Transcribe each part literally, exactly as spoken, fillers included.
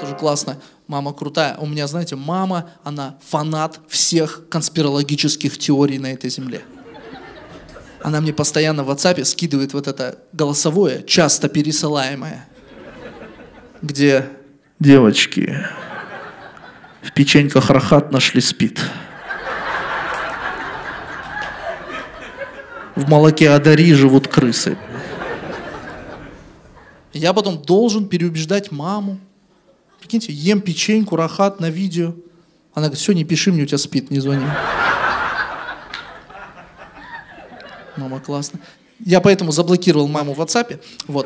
тоже классная. Мама крутая. У меня, знаете, мама, она фанат всех конспирологических теорий на этой земле. Она мне постоянно в WhatsApp скидывает вот это голосовое, часто пересылаемое, где девочки в печеньках Рахат нашли СПИД. В молоке Адари живут крысы. Я потом должен переубеждать маму. Прикиньте, ем печеньку Рахат на видео. Она говорит, все, не пиши мне, у тебя СПИД, не звони. Мама, классно. Я поэтому заблокировал маму в WhatsApp. Вот.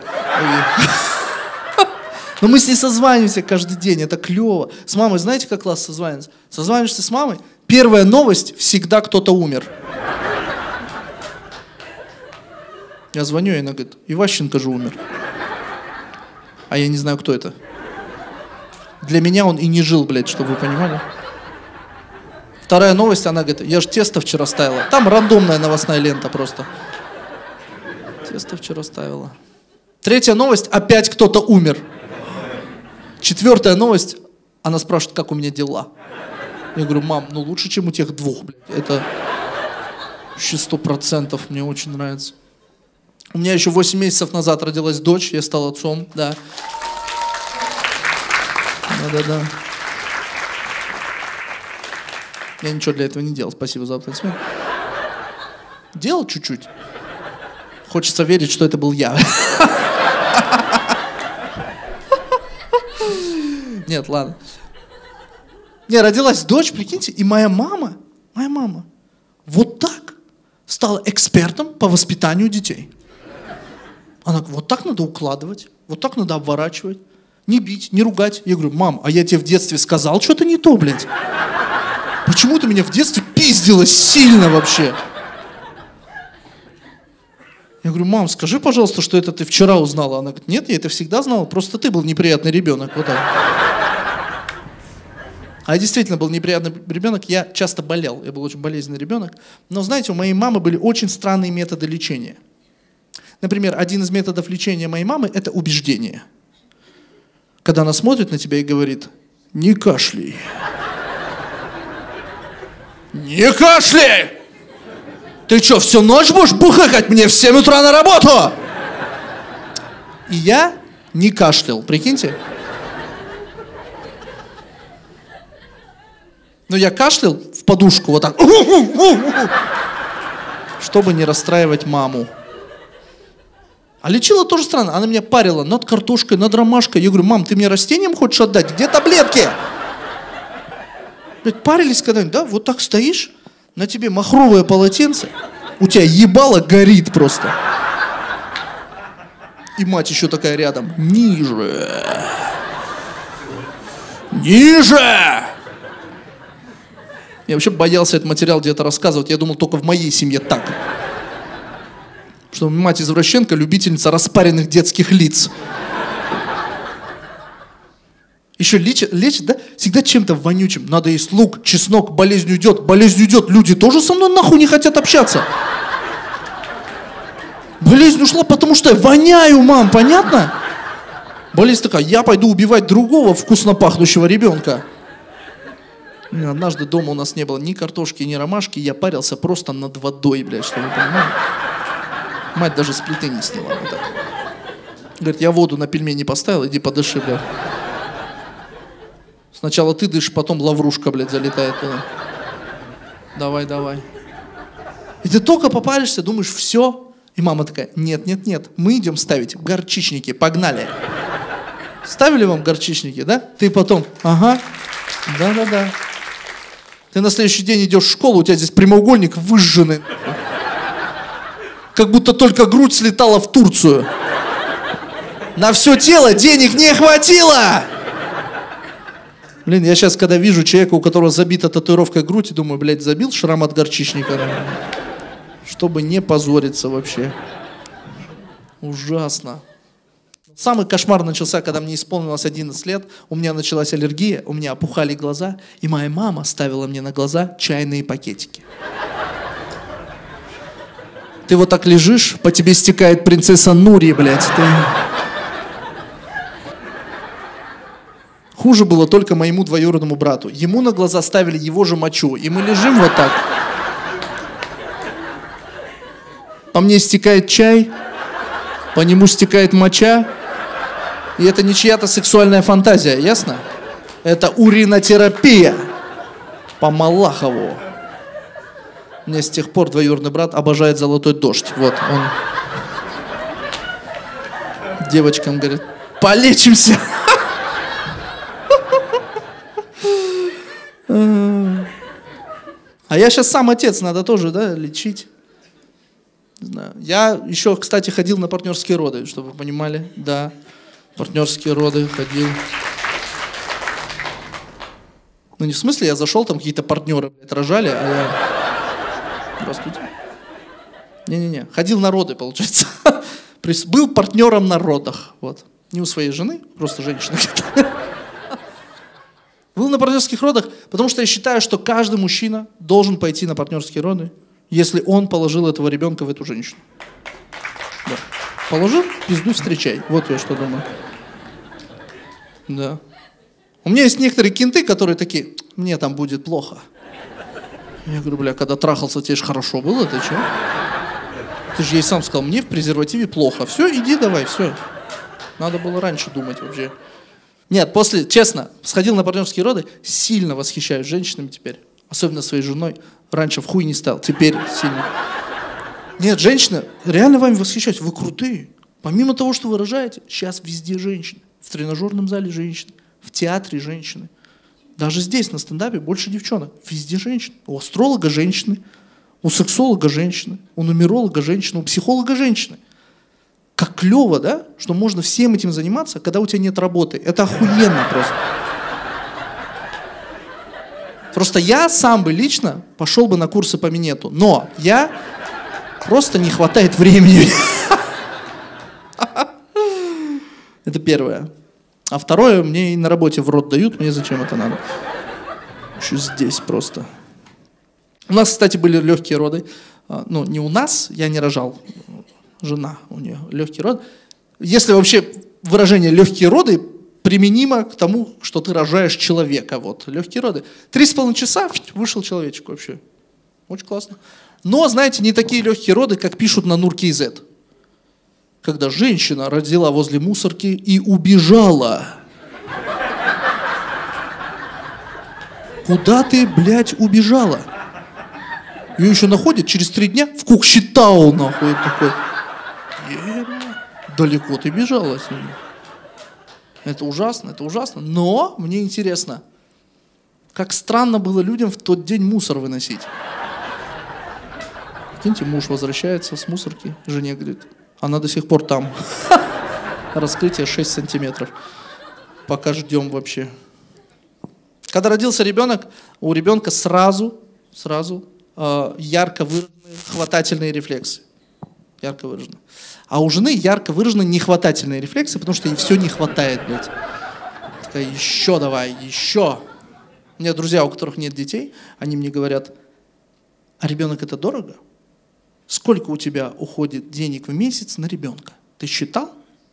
Но мы с ней созваниваемся каждый день, это клево. С мамой, знаете, как классно созваниваться? Созваниваешься с мамой, первая новость, всегда кто-то умер. Я звоню, и она говорит, Иващенко же умер. А я не знаю, кто это. Для меня он и не жил, блядь, чтобы вы понимали. Вторая новость, она говорит, я же тесто вчера ставила. Там рандомная новостная лента просто. Тесто вчера ставила. Третья новость, опять кто-то умер. Четвертая новость, она спрашивает, как у меня дела. Я говорю, мам, ну лучше, чем у тех двух, блядь. Это еще сто процентов, мне очень нравится. У меня еще восемь месяцев назад родилась дочь, я стал отцом, да. Да-да-да. Я ничего для этого не делал, спасибо за аплодисменты. Делал чуть-чуть. Хочется верить, что это был я. Нет, ладно. Не, родилась дочь, прикиньте, и моя мама, моя мама, вот так стала экспертом по воспитанию детей. Она говорит, вот так надо укладывать, вот так надо обворачивать, не бить, не ругать. Я говорю, мам, а я тебе в детстве сказал что-то не то, блядь? Почему ты меня в детстве пиздила сильно вообще? Я говорю, мам, скажи, пожалуйста, что это ты вчера узнала. Она говорит, нет, я это всегда знала, просто ты был неприятный ребенок. Вот так. А я действительно был неприятный ребенок, я часто болел, я был очень болезненный ребенок. Но знаете, у моей мамы были очень странные методы лечения. Например, один из методов лечения моей мамы – это убеждение. Когда она смотрит на тебя и говорит, не кашляй. Не кашляй! Ты что, всю ночь будешь бухать мне в семь утра на работу? И я не кашлял, прикиньте. Но я кашлял в подушку вот так, чтобы не расстраивать маму. А лечила тоже странно. Она меня парила над картошкой, над ромашкой. Я говорю, мам, ты мне растениям хочешь отдать? Где таблетки? Блядь, парились когда-нибудь, да? Вот так стоишь, на тебе махровое полотенце, у тебя ебало горит просто. И мать еще такая рядом. Ниже. Ниже! Я вообще боялся этот материал где-то рассказывать. Я думал, только в моей семье так. Что мать извращенка, любительница распаренных детских лиц. Еще лечит, лечит, да? Всегда чем-то вонючим. Надо есть лук, чеснок, болезнь уйдет. Болезнь уйдет. Люди тоже со мной нахуй не хотят общаться. Болезнь ушла, потому что я воняю, мам, понятно? Болезнь такая, я пойду убивать другого вкусно пахнущего ребенка. Однажды дома у нас не было ни картошки, ни ромашки. Я парился просто над водой, блядь, что вы понимаете? Мать даже с плиты не сняла. Вот так. Говорит, я воду на пельмени поставил, иди подыши, блядь. Сначала ты дышишь, потом лаврушка, блядь, залетает туда. Давай, давай. И ты только попаришься, думаешь, все. И мама такая, нет, нет, нет, мы идем ставить горчичники, погнали. Ставили вам горчичники, да? Ты потом, ага, да-да-да. Ты на следующий день идешь в школу, у тебя здесь прямоугольник выжженный. Как будто только грудь слетала в Турцию. На все тело денег не хватило. Блин, я сейчас, когда вижу человека, у которого забита татуировкой грудь, думаю, блядь, забил шрам от горчичника. Чтобы не позориться вообще. Ужасно. Самый кошмар начался, когда мне исполнилось одиннадцать лет. У меня началась аллергия, у меня опухали глаза, и моя мама ставила мне на глаза чайные пакетики. Ты вот так лежишь, по тебе стекает принцесса Нури, блядь. Ты... Хуже было только моему двоюродному брату. Ему на глаза ставили его же мочу, и мы лежим вот так. По мне стекает чай, по нему стекает моча, и это не чья-то сексуальная фантазия, ясно? Это уринотерапия по Малахову. У меня с тех пор двоюродный брат обожает «Золотой дождь». Вот, он девочкам говорит: полечимся. А я сейчас сам отец, надо тоже, да, лечить. Не знаю. Я еще, кстати, ходил на партнерские роды, чтобы вы понимали. Да, партнерские роды ходил. Ну не в смысле, я зашел, там какие-то партнеры, блядь, рожали, а я... Здравствуйте. Не-не-не, ходил на роды, получается. Был партнером на родах. Вот. Не у своей жены, просто женщина. Был на партнерских родах, потому что я считаю, что каждый мужчина должен пойти на партнерские роды, если он положил этого ребенка в эту женщину. Да. Положил, пизду встречай. Вот я что думаю. Да. У меня есть некоторые кенты, которые такие: мне там будет плохо. Я говорю: бля, когда трахался, тебе же хорошо было, ты че? Ты же ей сам сказал: мне в презервативе плохо. Все, иди давай, все. Надо было раньше думать вообще. Нет, после, честно, сходил на партнерские роды, сильно восхищаюсь женщинами теперь. Особенно своей женой. Раньше в хуй не стал, теперь сильно. Нет, женщины, реально вами восхищаюсь. Вы крутые. Помимо того, что вы рожаете, сейчас везде женщины. В тренажерном зале женщины. В театре женщины. Даже здесь, на стендапе, больше девчонок. Везде женщины. У астролога женщины. У сексолога женщины. У нумеролога женщины. У психолога женщины. Как клево, да? Что можно всем этим заниматься, когда у тебя нет работы. Это охуенно просто. Просто я сам бы лично пошел бы на курсы по минету. Но я... Просто не хватает времени. Это первое. А второе, мне и на работе в рот дают, мне зачем это надо? Еще здесь просто. У нас, кстати, были легкие роды. Ну, не у нас, я не рожал. Жена у нее легкий род. Если вообще выражение «легкие роды» применимо к тому, что ты рожаешь человека. Вот, легкие роды. Три с половиной часа вышел человечек вообще. Очень классно. Но, знаете, не такие легкие роды, как пишут на Нур-Кей-Зет. Когда женщина родила возле мусорки и убежала. Куда ты, блядь, убежала? Ее еще находят через три дня в Кукшетау, нахуй, такой. Далеко ты бежала с ними. Это ужасно, это ужасно. Но мне интересно, как странно было людям в тот день мусор выносить. Прикиньте, муж возвращается с мусорки, жене говорит: она до сих пор там. Раскрытие шесть сантиметров. Пока ждем вообще. Когда родился ребенок, у ребенка сразу, сразу э, ярко выраженные хватательные рефлексы. Ярко выражены. А у жены ярко выражены нехватательные рефлексы, потому что ей все не хватает, блядь. Такая: еще давай, еще. У меня друзья, у которых нет детей, они мне говорят: а ребенок это дорого? Сколько у тебя уходит денег в месяц на ребенка? Ты считал?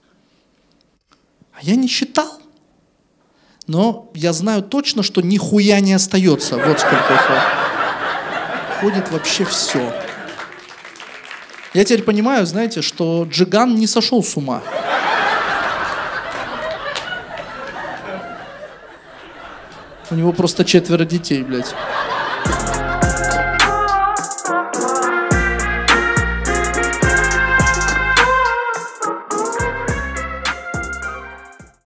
А я не считал. Но я знаю точно, что нихуя не остается. Вот сколько уходит. Уходит вообще все. Я теперь понимаю, знаете, что Джиган не сошел с ума. У него просто четверо детей, блядь.